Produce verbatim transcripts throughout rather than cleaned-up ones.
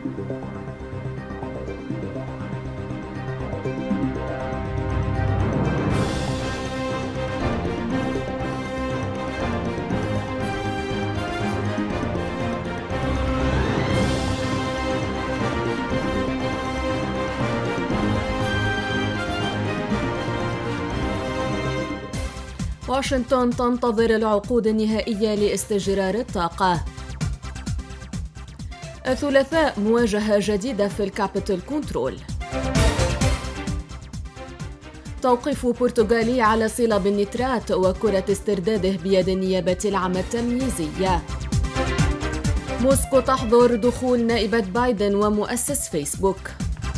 واشنطن تنتظر العقود النهائية لاستجرار الطاقة. الثلاثاء مواجهة جديدة في الكابيتال كنترول. توقيف برتغالي على صلة بالنترات وكرة استرداده بيد النيابة العامة التمييزية. موسكو تحظر دخول نائبة بايدن ومؤسس فيسبوك.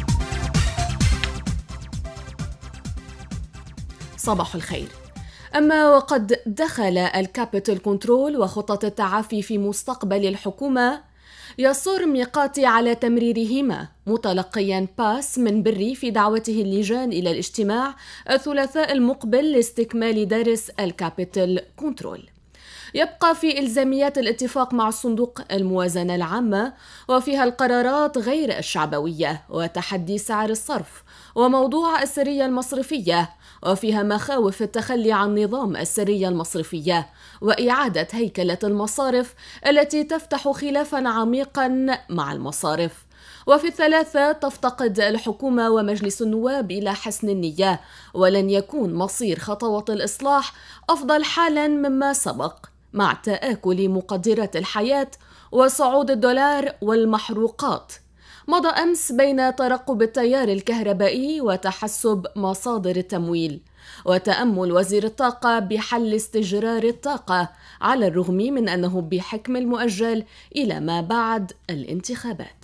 صباح الخير. أما وقد دخل الكابيتال كنترول وخطط التعافي في مستقبل الحكومة، يصر ميقاتي على تمريرهما متلقيا باس من بري في دعوته اللجان إلى الاجتماع الثلاثاء المقبل لاستكمال درس الكابيتال كنترول. يبقى في إلزاميات الاتفاق مع صندوق الموازنة العامة وفيها القرارات غير الشعبوية وتحدي سعر الصرف وموضوع السرية المصرفية، وفيها مخاوف التخلي عن نظام السرية المصرفية وإعادة هيكلة المصارف التي تفتح خلافا عميقا مع المصارف. وفي الثلاثة تفتقد الحكومة ومجلس النواب إلى حسن النية، ولن يكون مصير خطوات الإصلاح أفضل حالا مما سبق مع تآكل مقدرات الحياة وصعود الدولار والمحروقات. مضى أمس بين ترقب التيار الكهربائي وتحسب مصادر التمويل وتأمل وزير الطاقة بحل استجرار الطاقة، على الرغم من أنه بحكم المؤجل إلى ما بعد الانتخابات.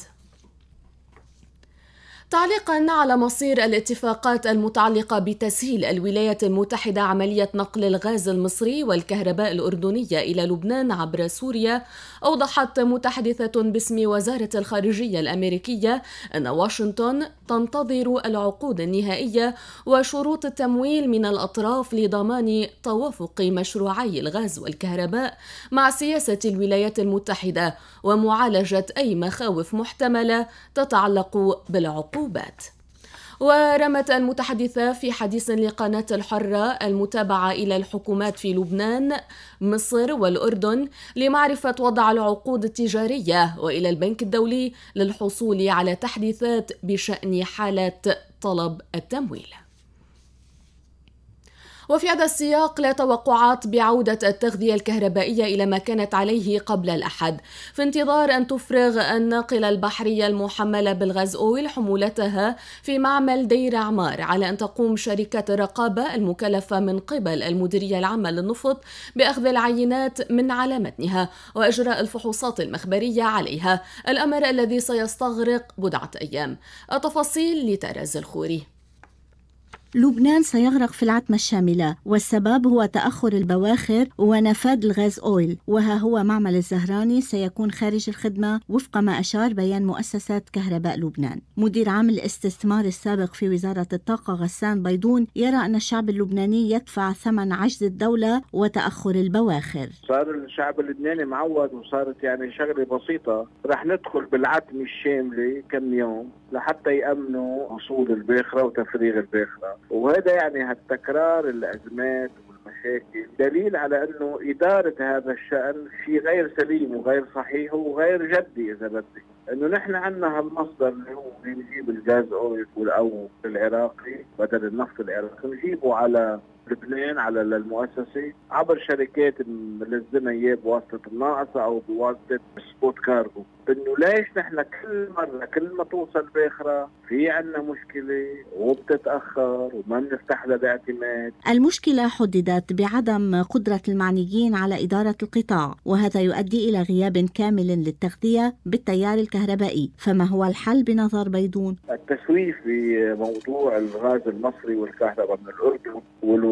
تعليقا على مصير الاتفاقات المتعلقة بتسهيل الولايات المتحدة عملية نقل الغاز المصري والكهرباء الأردنية إلى لبنان عبر سوريا، أوضحت متحدثة باسم وزارة الخارجية الأمريكية أن واشنطن تنتظر العقود النهائية وشروط التمويل من الأطراف لضمان توافق مشروعي الغاز والكهرباء مع سياسة الولايات المتحدة ومعالجة أي مخاوف محتملة تتعلق بالعقود. ورمت المتحدثة في حديث لقناة الحرة المتابعة إلى الحكومات في لبنان، مصر والأردن لمعرفة وضع العقود التجارية وإلى البنك الدولي للحصول على تحديثات بشأن حالة طلب التمويل. وفي هذا السياق لا توقعات بعودة التغذية الكهربائية إلى ما كانت عليه قبل الأحد، في انتظار أن تفرغ الناقلة البحرية المحملة بالغاز أويل حمولتها في معمل دير عمار، على أن تقوم شركة الرقابة المكلفة من قبل المديرية العامة للنفط بأخذ العينات من على متنها وإجراء الفحوصات المخبرية عليها، الأمر الذي سيستغرق بضعة أيام. التفاصيل لترز الخوري. لبنان سيغرق في العتمة الشاملة، والسبب هو تأخر البواخر ونفاذ الغاز أويل، وها هو معمل الزهراني سيكون خارج الخدمة وفق ما أشار بيان مؤسسة كهرباء لبنان. مدير عام الاستثمار السابق في وزارة الطاقة غسان بيضون يرى أن الشعب اللبناني يدفع ثمن عجز الدولة وتأخر البواخر. صار الشعب اللبناني معود وصارت يعني شغلة بسيطة، رح ندخل بالعتمة الشاملة كم يوم لحتى يأمنوا وصول الباخرة وتفريغ الباخرة، وهذا يعني هالتكرار الأزمات والمشاكل دليل على أنه إدارة هذا الشأن شيء غير سليم وغير صحيح وغير جدي. إذا بدك أنه نحن عندنا هالمصدر اللي هو بنجيب الغاز أويل أو العراقي بدل النفط العراقي نجيبه على لبنان على المؤسسة عبر شركات ملزمة إياه بواسطة الناقصة أو بواسطة سبوت كارغو. إنه ليش نحن كل مرة كل ما توصل باخرة في عنا مشكلة وبتتأخر وما بنفتح لها باعتماد. المشكلة حددت بعدم قدرة المعنيين على إدارة القطاع، وهذا يؤدي إلى غياب كامل للتغذية بالتيار الكهربائي. فما هو الحل بنظر بيضون؟ التسويف بموضوع الغاز المصري والكهرباء من الأردن والو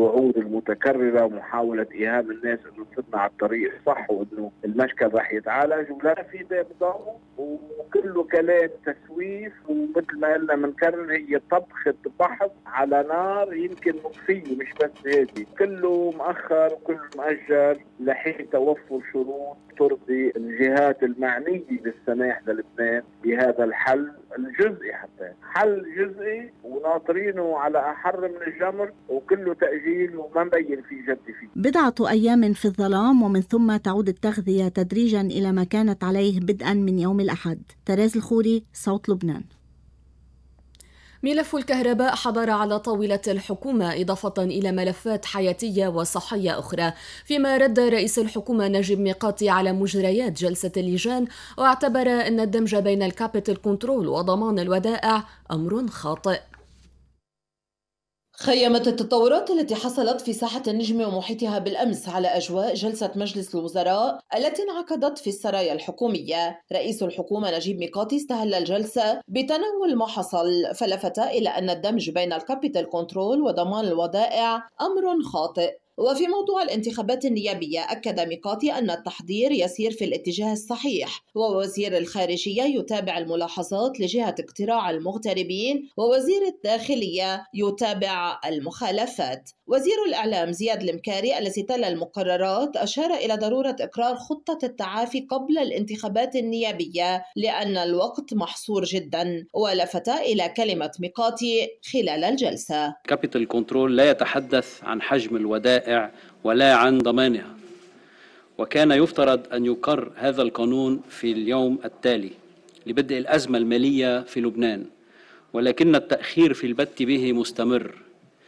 الوعود المتكررة ومحاولة إيهام الناس إنه صرنا على الطريق الصح وإنه المشكل رح يتعالج، ولا في نظام وكله كلام تسويف. ومثل ما قلنا بنكرر هي طبخة بحث على نار يمكن مطفية، مش بس هيك، كله مؤخر وكله مؤجل لحين توفر شروط ترضي الجهات المعنية بالسماح للبنان بهذا الحل الجزئي، حتى حل جزئي وناطرينه على أحر من الجمر وكله تأجيل وما مبين في جد فيه. بضعة أيام في الظلام ومن ثم تعود التغذية تدريجا إلى ما كانت عليه بدءا من يوم الأحد. تريز الخوري، صوت لبنان. ملف الكهرباء حضر على طاولة الحكومة إضافة إلى ملفات حياتية وصحية أخرى، فيما رد رئيس الحكومة نجيب ميقاتي على مجريات جلسة اللجان، واعتبر أن الدمج بين الكابيتال كنترول وضمان الودائع أمر خاطئ. خيمت التطورات التي حصلت في ساحة النجم ومحيطها بالأمس على أجواء جلسة مجلس الوزراء التي انعقدت في السرايا الحكومية. رئيس الحكومة نجيب ميقاتي استهل الجلسة بتناول ما حصل، فلفت إلى أن الدمج بين الكابيتال كنترول وضمان الودائع أمر خاطئ. وفي موضوع الانتخابات النيابية أكد ميقاتي أن التحضير يسير في الاتجاه الصحيح، ووزير الخارجية يتابع الملاحظات لجهة اقتراع المغتربين، ووزير الداخلية يتابع المخالفات. وزير الإعلام زياد المكاري الذي تلا المقررات أشار إلى ضرورة إقرار خطة التعافي قبل الانتخابات النيابية لأن الوقت محصور جدا، ولفت إلى كلمة ميقاتي خلال الجلسة: كابيتال كنترول لا يتحدث عن حجم الودائع ولا عن ضمانها، وكان يفترض أن يقر هذا القانون في اليوم التالي لبدء الأزمة المالية في لبنان، ولكن التأخير في البت به مستمر.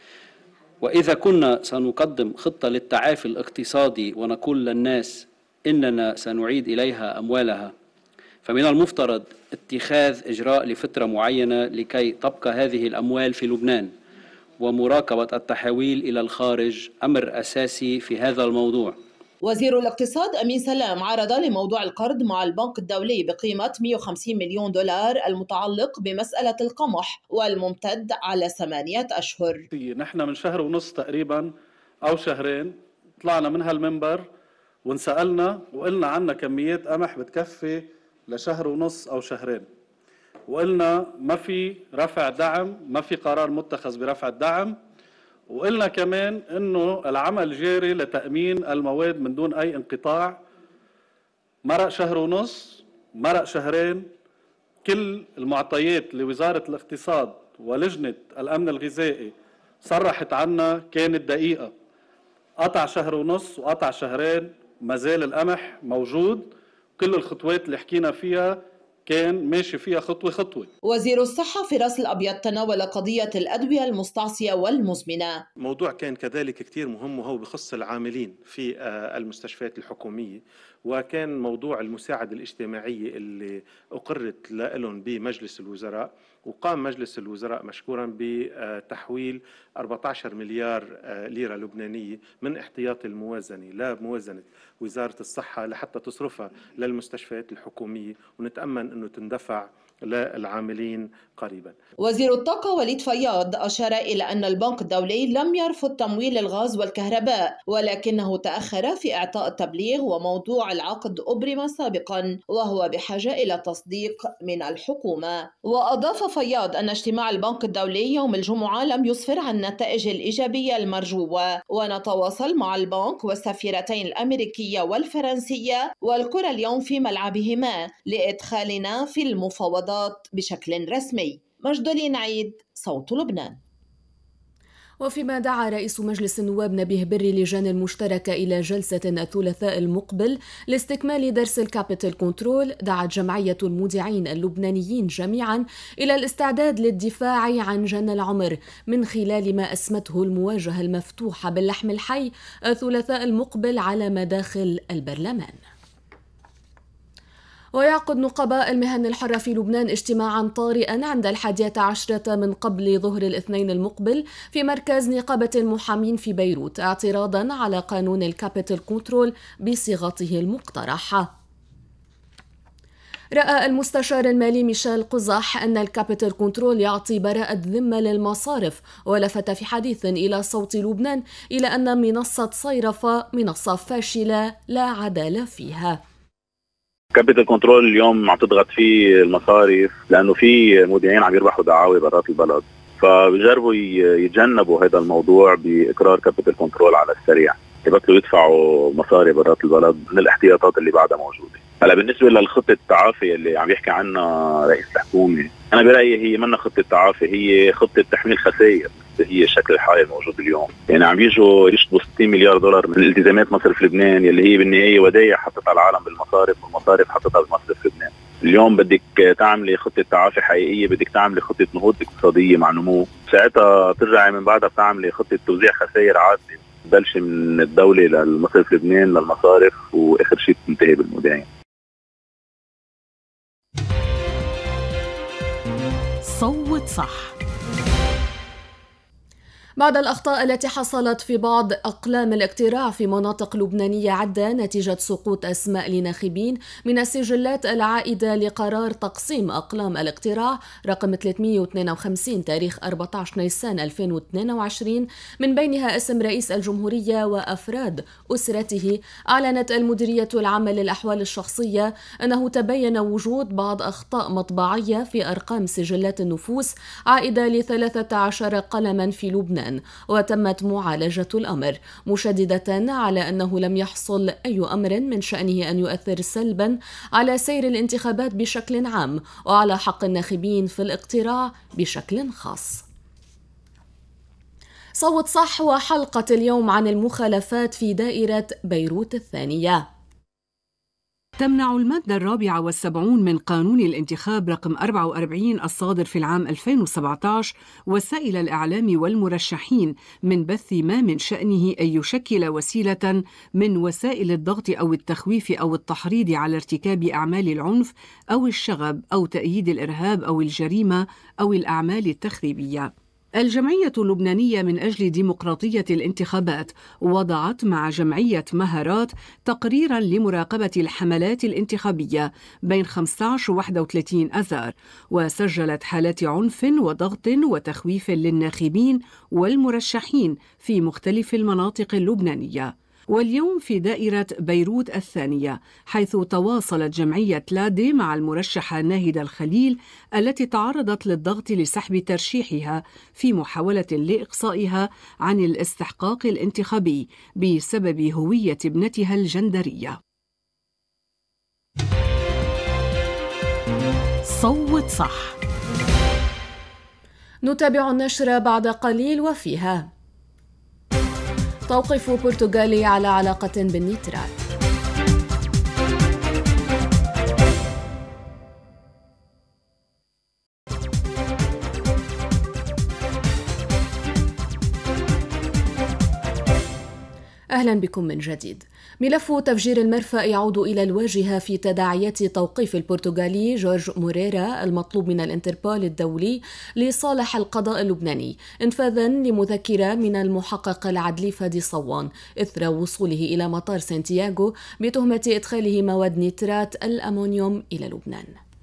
وإذا كنا سنقدم خطة للتعافي الاقتصادي ونقول للناس إننا سنعيد إليها أموالها، فمن المفترض اتخاذ إجراء لفترة معينة لكي تبقى هذه الأموال في لبنان، ومراقبة التحويل إلى الخارج أمر أساسي في هذا الموضوع. وزير الاقتصاد أمين سلام عرض لموضوع القرض مع البنك الدولي بقيمة مئة وخمسين مليون دولار المتعلق بمسألة القمح والممتد على ثمانية أشهر. نحن من شهر ونص تقريبا أو شهرين طلعنا من هالمنبر ونسألنا وقلنا عنا كميات قمح بتكفي لشهر ونص أو شهرين، وقلنا ما في رفع دعم، ما في قرار متخذ برفع الدعم، وقلنا كمان انه العمل جاري لتأمين المواد من دون اي انقطاع. مرق شهر ونص، مرق شهرين، كل المعطيات لوزارة الاقتصاد ولجنة الامن الغذائي صرحت عنا كانت دقيقة. قطع شهر ونص وقطع شهرين، ما زال القمح موجود، كل الخطوات اللي حكينا فيها كان ماشي فيها خطوة خطوة. وزير الصحة فراس الأبيض تناول قضية الأدوية المستعصية والمزمنة. موضوع كان كذلك كتير مهم وهو بخص العاملين في المستشفيات الحكومية، وكان موضوع المساعدة الاجتماعية اللي أقرت لهم بمجلس الوزراء، وقام مجلس الوزراء مشكورا بتحويل أربعة عشر مليار ليرة لبنانية من احتياط الموازنة لموازنة وزارة الصحة لحتى تصرفها للمستشفيات الحكومية، ونتأمن أنه تندفع للعاملين قريبا. وزير الطاقة وليد فياض أشار إلى أن البنك الدولي لم يرفض تمويل الغاز والكهرباء، ولكنه تأخر في إعطاء التبليغ، وموضوع العقد أبرم سابقا وهو بحاجة إلى تصديق من الحكومة. وأضاف فياض أن اجتماع البنك الدولي يوم الجمعة لم يسفر عن النتائج الإيجابية المرجوة، ونتواصل مع البنك والسفيرتين الأمريكية والفرنسية والكرة اليوم في ملعبهما لإدخالنا في المفاوضات بشكل رسمي. مجدولين عيد، صوت لبنان. وفيما دعا رئيس مجلس النواب نبيه بري اللجان المشتركة إلى جلسة الثلاثاء المقبل لاستكمال درس الكابيتال كنترول، دعت جمعية المودعين اللبنانيين جميعا إلى الاستعداد للدفاع عن جنى العمر من خلال ما أسمته المواجهة المفتوحة باللحم الحي الثلاثاء المقبل على مداخل البرلمان. ويعقد نقباء المهن الحرة في لبنان اجتماعا طارئا عند الحادية عشرة من قبل ظهر الاثنين المقبل في مركز نقابة المحامين في بيروت، اعتراضا على قانون الكابيتال كنترول بصيغته المقترحة. رأى المستشار المالي ميشيل قزح أن الكابيتال كنترول يعطي براءة ذمة للمصارف، ولفت في حديث إلى صوت لبنان إلى أن منصة صيرفة منصة فاشلة لا عدالة فيها. كابيتال كنترول اليوم عم تضغط فيه المصارف لأنه في مودعين عم يربحوا دعاوى برات البلد، فبيجربوا يتجنبوا هذا الموضوع بإقرار كابيتال كنترول على السريع، يبطلوا يدفعوا مصاري برات البلد من الاحتياطات اللي بعدها موجودة. هلا بالنسبة للخطة التعافي اللي عم يحكي عنها رئيس الحكومة، أنا برأيي هي منا خطة تعافي، هي خطة تحميل خسائر، هي الشكل الحالي الموجود اليوم. يعني عم بيجوا يشطبوا ستين مليار دولار من التزامات مصرف لبنان اللي هي بالنهاية ودايع حطتها العالم بالمصارف، والمصارف حطتها بمصرف لبنان. اليوم بدك تعملي خطة تعافي حقيقية، بدك تعملي خطة نهوض اقتصادية مع نمو، ساعتها ترجعي من بعدها بتعملي خطة توزيع خسائر عادلة، تبلشي من الدولة للمصرف لبنان للمصارف، وآخر شيء تنتهي بالمودعين. صوت صح. بعد الأخطاء التي حصلت في بعض أقلام الاقتراع في مناطق لبنانية عدة نتيجة سقوط أسماء لناخبين من السجلات العائدة لقرار تقسيم أقلام الاقتراع رقم ثلاثمئة واثنين وخمسين تاريخ أربعة عشر نيسان ألفين واثنين وعشرين، من بينها اسم رئيس الجمهورية وأفراد أسرته، أعلنت المديرية العامة للأحوال الشخصية أنه تبين وجود بعض أخطاء مطبعية في أرقام سجلات النفوس عائدة لثلاثة عشر قلما في لبنان، وتمت معالجة الأمر، مشددة على أنه لم يحصل أي أمر من شأنه أن يؤثر سلبا على سير الانتخابات بشكل عام وعلى حق الناخبين في الاقتراع بشكل خاص. صوت صح وحلقة اليوم عن المخالفات في دائرة بيروت الثانية. تمنع المادة الرابعة والسبعون من قانون الانتخاب رقم أربعة وأربعين الصادر في العام ألفين وسبعة عشر وسائل الإعلام والمرشحين من بث ما من شأنه أن يشكل وسيلة من وسائل الضغط أو التخويف أو التحريض على ارتكاب أعمال العنف أو الشغب أو تأييد الإرهاب أو الجريمة أو الأعمال التخريبية. الجمعية اللبنانية من أجل ديمقراطية الانتخابات وضعت مع جمعية مهارات تقريراً لمراقبة الحملات الانتخابية بين خمسة عشر وواحد وثلاثين آذار، وسجلت حالات عنف وضغط وتخويف للناخبين والمرشحين في مختلف المناطق اللبنانية. واليوم في دائرة بيروت الثانية، حيث تواصلت جمعية لادي مع المرشحة ناهدة الخليل التي تعرضت للضغط لسحب ترشيحها في محاولة لإقصائها عن الاستحقاق الانتخابي بسبب هوية ابنتها الجندرية. صوت صح. نتابع النشرة بعد قليل وفيها توقيف برتغالي على علاقة بالنيترات. أهلا بكم من جديد. ملف تفجير المرفأ يعود إلى الواجهة في تداعيات توقيف البرتغالي جورج موريرا المطلوب من الانتربول الدولي لصالح القضاء اللبناني، انفاذا لمذكرة من المحقق العدلي فادي صوان إثر وصوله إلى مطار سانتياغو بتهمة إدخاله مواد نيترات الأمونيوم إلى لبنان.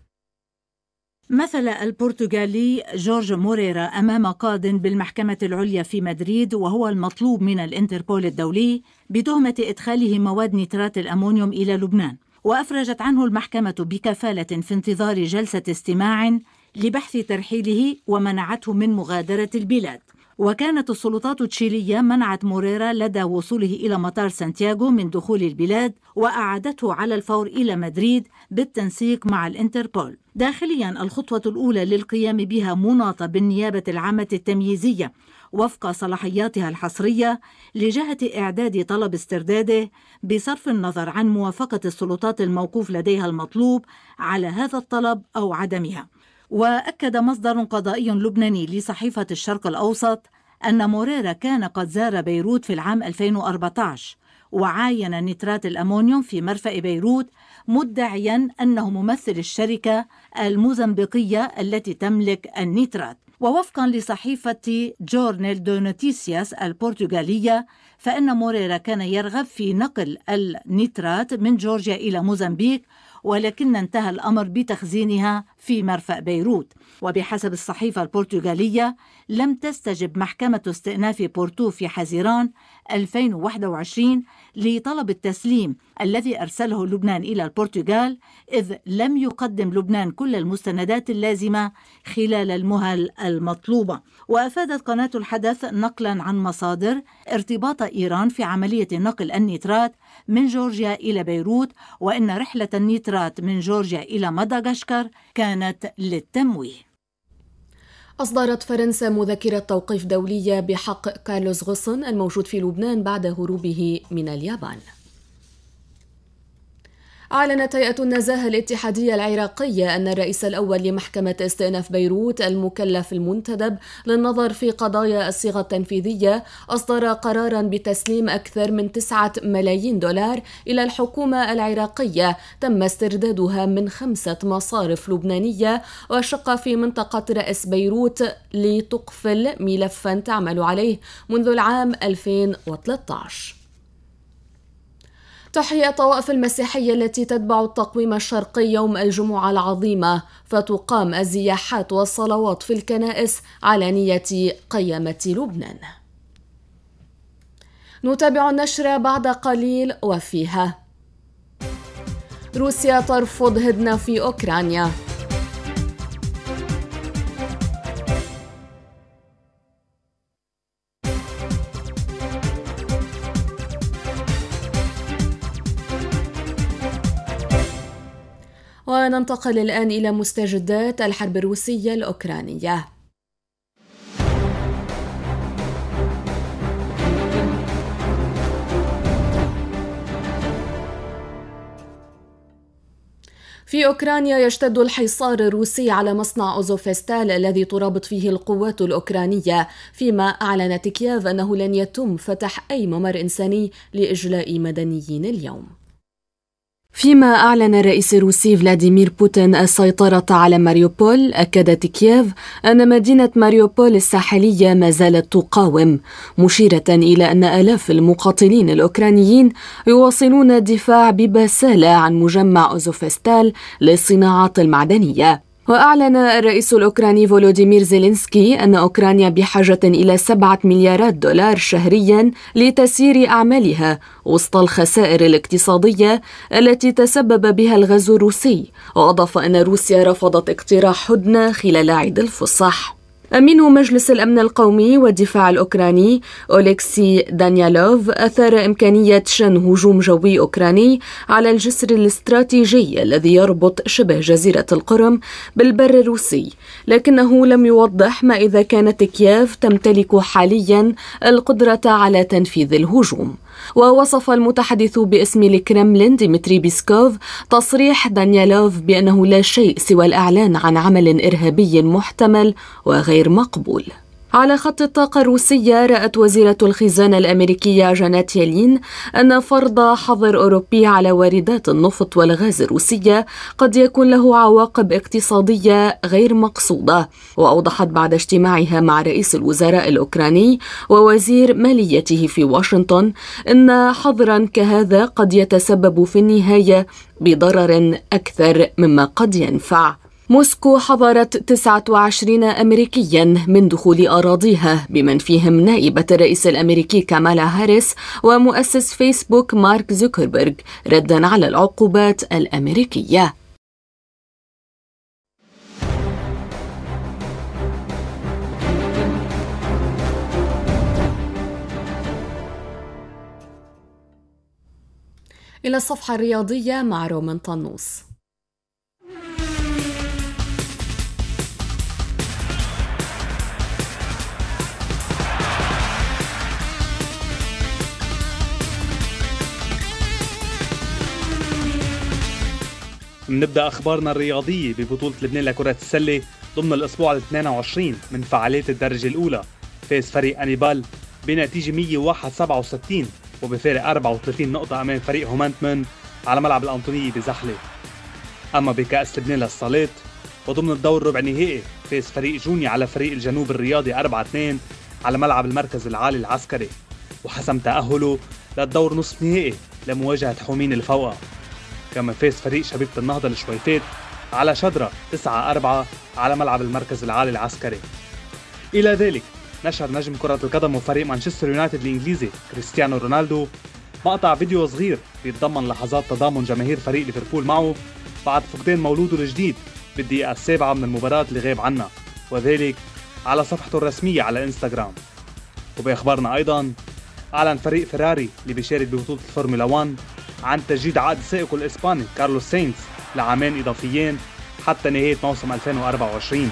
مثل البرتغالي جورج موريرا أمام قاضٍ بالمحكمة العليا في مدريد وهو المطلوب من الانتربول الدولي بتهمة إدخاله مواد نيترات الأمونيوم إلى لبنان، وأفرجت عنه المحكمة بكفالة في انتظار جلسة استماع لبحث ترحيله ومنعته من مغادرة البلاد. وكانت السلطات التشيلية منعت موريرا لدى وصوله إلى مطار سانتياغو من دخول البلاد وأعادته على الفور إلى مدريد بالتنسيق مع الانتربول. داخليا الخطوة الأولى للقيام بها مناطة بالنيابة العامة التمييزية وفق صلاحياتها الحصرية لجهة إعداد طلب استرداده بصرف النظر عن موافقة السلطات الموقوف لديها المطلوب على هذا الطلب أو عدمها. وأكد مصدر قضائي لبناني لصحيفة الشرق الأوسط أن موريرا كان قد زار بيروت في العام ألفين وأربعة عشر وعاين نيترات الأمونيوم في مرفأ بيروت مدعيا أنه ممثل الشركة الموزمبيقية التي تملك النيترات. ووفقا لصحيفة جورنال دو نوتيسياس البرتغالية فإن موريرا كان يرغب في نقل النيترات من جورجيا إلى موزمبيق ولكن انتهى الأمر بتخزينها في مرفأ بيروت. وبحسب الصحيفة البرتغالية لم تستجب محكمة استئناف بورتو في حزيران ألفين وواحد وعشرين لطلب التسليم الذي أرسله لبنان إلى البرتغال، إذ لم يقدم لبنان كل المستندات اللازمة خلال المهل المطلوبة. وأفادت قناة الحدث نقلا عن مصادر ارتباط إيران في عملية نقل النيترات من جورجيا إلى بيروت، وأن رحلة النيترات من جورجيا إلى مدغشقر كانت للتمويه. أصدرت فرنسا مذكرة توقيف دولية بحق كارلوس غوسن الموجود في لبنان بعد هروبه من اليابان. أعلنت هيئة النزاهة الاتحادية العراقية أن الرئيس الأول لمحكمة استئناف بيروت المكلف المنتدب للنظر في قضايا الصيغة التنفيذية أصدر قراراً بتسليم أكثر من تسعة ملايين دولار إلى الحكومة العراقية تم استردادها من خمسة مصارف لبنانية وشقة في منطقة رأس بيروت لتقفل ملفاً تعمل عليه منذ العام ألفين وثلاثة عشر. تحيي الطوائف المسيحية التي تتبع التقويم الشرقي يوم الجمعة العظيمة، فتقام الزياحات والصلوات في الكنائس على نية قيامة لبنان. نتابع النشرة بعد قليل وفيها: روسيا ترفض هدنة في أوكرانيا. وننتقل الآن إلى مستجدات الحرب الروسية الأوكرانية. في أوكرانيا يشتد الحصار الروسي على مصنع أوزوفستال الذي ترابط فيه القوات الأوكرانية، فيما أعلنت كييف أنه لن يتم فتح أي ممر إنساني لإجلاء مدنيين اليوم. فيما أعلن الرئيس الروسي فلاديمير بوتين السيطرة على ماريوبول، أكدت كييف أن مدينة ماريوبول الساحلية ما زالت تقاوم، مشيرة إلى أن آلاف المقاتلين الأوكرانيين يواصلون الدفاع ببسالة عن مجمع أوزوفستال للصناعات المعدنية. وأعلن الرئيس الأوكراني فولوديمير زيلينسكي أن أوكرانيا بحاجة إلى سبعة مليارات دولار شهرياً لتسيير أعمالها وسط الخسائر الاقتصادية التي تسبب بها الغزو الروسي، وأضاف أن روسيا رفضت اقتراح هدنة خلال عيد الفصح. أمين مجلس الأمن القومي والدفاع الأوكراني أوليكسي دانيالوف أثار إمكانية شن هجوم جوي أوكراني على الجسر الاستراتيجي الذي يربط شبه جزيرة القرم بالبر الروسي، لكنه لم يوضح ما إذا كانت كييف تمتلك حاليا القدرة على تنفيذ الهجوم. ووصف المتحدث باسم الكرملين ديمتري بيسكوف تصريح دانيالوف بأنه لا شيء سوى الإعلان عن عمل إرهابي محتمل وغير مقبول. على خط الطاقة الروسية، رأت وزيرة الخزانة الأمريكية جانيت يلين أن فرض حظر أوروبي على واردات النفط والغاز الروسية قد يكون له عواقب اقتصادية غير مقصودة. وأوضحت بعد اجتماعها مع رئيس الوزراء الأوكراني ووزير ماليته في واشنطن أن حظرا كهذا قد يتسبب في النهاية بضرر أكثر مما قد ينفع. موسكو حظرت تسعة وعشرين أمريكياً من دخول أراضيها، بمن فيهم نائبة الرئيس الأمريكي كامالا هاريس ومؤسس فيسبوك مارك زوكربيرغ، رداً على العقوبات الأمريكية. إلى الصفحة الرياضية مع رومان طنوس. بنبدأ أخبارنا الرياضية ببطولة لبنان لكرة السلة ضمن الأسبوع الاثنين وعشرين من فعاليات الدرجة الأولى. فاز فريق أنيبال بنتيجة مية وواحد سبعة وستين وبفارق أربعة وثلاثين نقطة أمام فريق هومانتمن على ملعب الأنطونية بزحلة. أما بكأس لبنان للصالات وضمن الدور الربع نهائي، فاز فريق جوني على فريق الجنوب الرياضي أربعة اثنين على ملعب المركز العالي العسكري، وحسم تأهله للدور نصف نهائي لمواجهة حومين الفوقة. كما فاز فريق شبيبة النهضة الشويفات على شدرة تسعة أربعة على ملعب المركز العالي العسكري. إلى ذلك نشر نجم كرة القدم وفريق مانشستر يونايتد الإنجليزي كريستيانو رونالدو مقطع فيديو صغير بيتضمن لحظات تضامن جماهير فريق ليفربول معه بعد فقدان مولوده الجديد بالدقيقة السابعة من المباراة اللي غاب عنها، وذلك على صفحته الرسمية على انستغرام. وبأخبارنا أيضا أعلن فريق فيراري اللي بيشارك ببطولة الفورمولا واحد عن تجديد عقد سائقه الإسباني كارلوس ساينز لعامين إضافيين حتى نهاية موسم ألفين وأربعة وعشرين.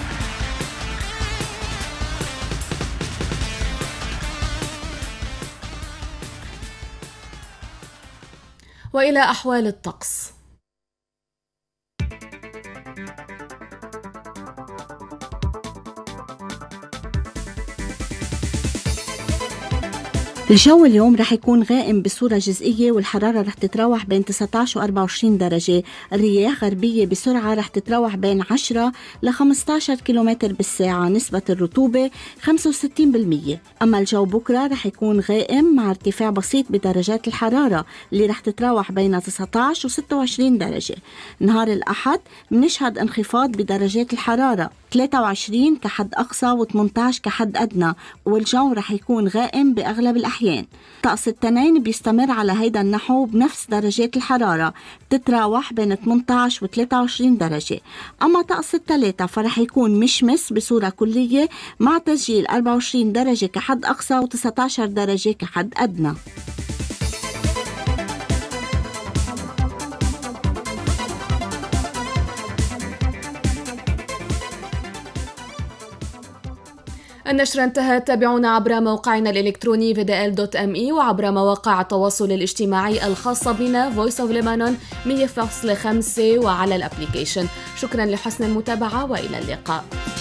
وإلى أحوال الطقس. الجو اليوم رح يكون غائم بصورة جزئية والحرارة رح تتراوح بين تسعة عشر و أربعة وعشرين درجة. الرياح غربية بسرعة رح تتراوح بين عشرة ل خمسة عشر كيلومتر بالساعة. نسبة الرطوبة خمسة وستين بالمية. أما الجو بكرة رح يكون غائم مع ارتفاع بسيط بدرجات الحرارة اللي رح تتراوح بين تسعة عشر و ستة وعشرين درجة. نهار الأحد منشهد انخفاض بدرجات الحرارة ثلاثة وعشرين كحد أقصى و ثمانية عشر كحد أدنى، والجو رح يكون غائم بأغلب الأحيان. طقس التنين بيستمر على هيدا النحو بنفس درجات الحرارة بتتراوح بين ثمانية عشر و ثلاثة وعشرين درجة. أما طقس الثلاثة فرح يكون مشمس بصورة كلية مع تسجيل أربعة وعشرين درجة كحد أقصى و تسعة عشر درجة كحد أدنى. النشرة انتهت. تابعونا عبر موقعنا الإلكتروني في دي إل دوت إم إي وعبر مواقع التواصل الاجتماعي الخاصة بنا Voice of Lebanon مية فاصلة خمسة وعلى الابليكيشن. شكرا لحسن المتابعة وإلى اللقاء.